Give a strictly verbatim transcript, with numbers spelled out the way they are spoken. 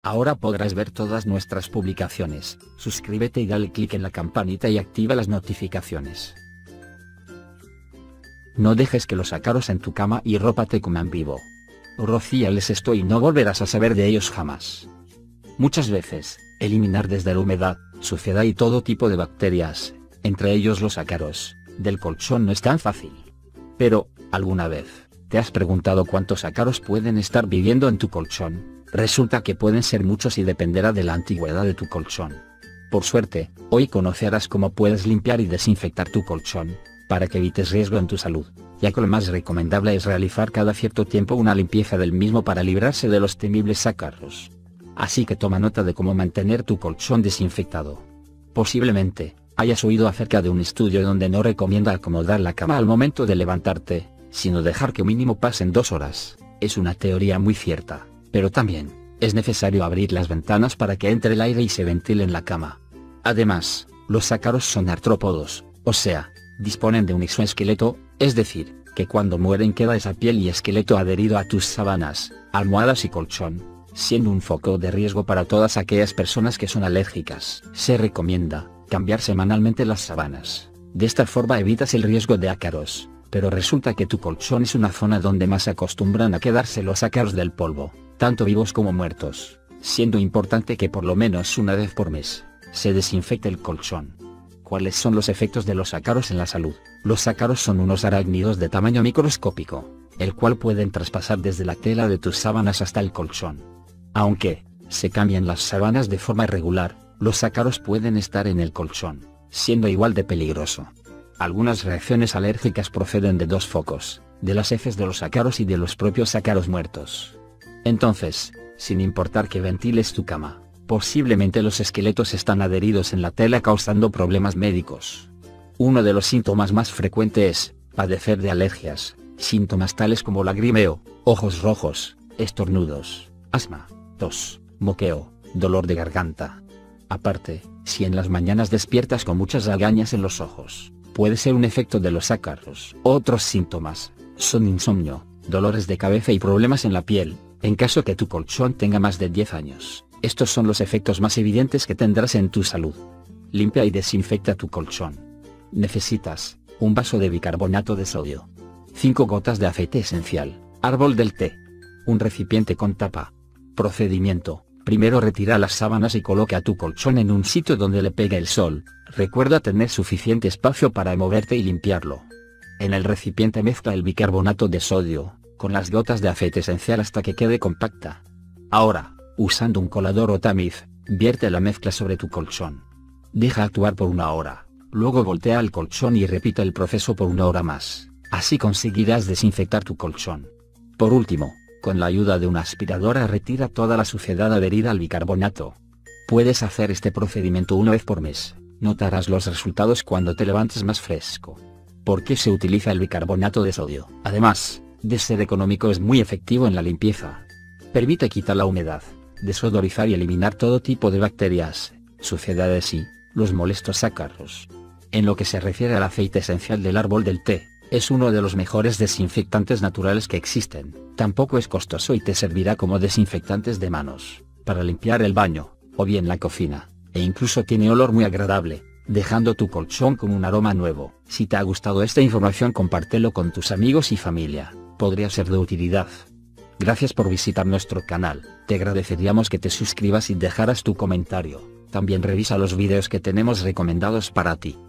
Ahora podrás ver todas nuestras publicaciones. Suscríbete y dale clic en la campanita y activa las notificaciones. No dejes que los ácaros en tu cama y ropa te coman vivo. Rocíales esto y no volverás a saber de ellos jamás. Muchas veces, eliminar desde la humedad, suciedad y todo tipo de bacterias, entre ellos los ácaros, del colchón no es tan fácil. Pero, ¿alguna vez te has preguntado cuántos ácaros pueden estar viviendo en tu colchón? Resulta que pueden ser muchos y dependerá de la antigüedad de tu colchón. Por suerte, hoy conocerás cómo puedes limpiar y desinfectar tu colchón, para que evites riesgo en tu salud, ya que lo más recomendable es realizar cada cierto tiempo una limpieza del mismo para librarse de los temibles ácaros. Así que toma nota de cómo mantener tu colchón desinfectado. Posiblemente, hayas oído acerca de un estudio donde no recomienda acomodar la cama al momento de levantarte, sino dejar que mínimo pasen dos horas. Es una teoría muy cierta, pero también, es necesario abrir las ventanas para que entre el aire y se ventile en la cama. Además, los ácaros son artrópodos, o sea, disponen de un exoesqueleto, es decir, que cuando mueren queda esa piel y esqueleto adherido a tus sábanas, almohadas y colchón, siendo un foco de riesgo para todas aquellas personas que son alérgicas. Se recomienda cambiar semanalmente las sábanas. De esta forma evitas el riesgo de ácaros, pero resulta que tu colchón es una zona donde más acostumbran a quedarse los ácaros del polvo, tanto vivos como muertos, siendo importante que por lo menos una vez por mes, se desinfecte el colchón. ¿Cuáles son los efectos de los ácaros en la salud? Los ácaros son unos arácnidos de tamaño microscópico, el cual pueden traspasar desde la tela de tus sábanas hasta el colchón. Aunque se cambian las sábanas de forma irregular, los ácaros pueden estar en el colchón, siendo igual de peligroso. Algunas reacciones alérgicas proceden de dos focos, de las heces de los ácaros y de los propios ácaros muertos. Entonces, sin importar que ventiles tu cama, posiblemente los esqueletos están adheridos en la tela causando problemas médicos. Uno de los síntomas más frecuentes es padecer de alergias, síntomas tales como lagrimeo, ojos rojos, estornudos, asma, tos, moqueo, dolor de garganta. Aparte, si en las mañanas despiertas con muchas lagañas en los ojos, puede ser un efecto de los ácaros. Otros síntomas son insomnio, dolores de cabeza y problemas en la piel, en caso que tu colchón tenga más de diez años. Estos son los efectos más evidentes que tendrás en tu salud. Limpia y desinfecta tu colchón. Necesitas un vaso de bicarbonato de sodio, cinco gotas de aceite esencial, árbol del té, un recipiente con tapa. Procedimiento: primero retira las sábanas y coloca tu colchón en un sitio donde le pegue el sol. Recuerda tener suficiente espacio para moverte y limpiarlo. En el recipiente mezcla el bicarbonato de sodio con las gotas de aceite esencial hasta que quede compacta. Ahora, usando un colador o tamiz, vierte la mezcla sobre tu colchón. Deja actuar por una hora, luego voltea el colchón y repite el proceso por una hora más. Así conseguirás desinfectar tu colchón. Por último, con la ayuda de una aspiradora retira toda la suciedad adherida al bicarbonato. Puedes hacer este procedimiento una vez por mes. Notarás los resultados cuando te levantes más fresco. ¿Por qué se utiliza el bicarbonato de sodio? Además de ser económico, es muy efectivo en la limpieza. Permite quitar la humedad, desodorizar y eliminar todo tipo de bacterias, suciedades y los molestos ácaros. En lo que se refiere al aceite esencial del árbol del té, es uno de los mejores desinfectantes naturales que existen. Tampoco es costoso y te servirá como desinfectantes de manos, para limpiar el baño, o bien la cocina, e incluso tiene olor muy agradable, dejando tu colchón con un aroma nuevo. Si te ha gustado esta información, compártelo con tus amigos y familia, podría ser de utilidad. Gracias por visitar nuestro canal, te agradeceríamos que te suscribas y dejaras tu comentario. También revisa los vídeos que tenemos recomendados para ti.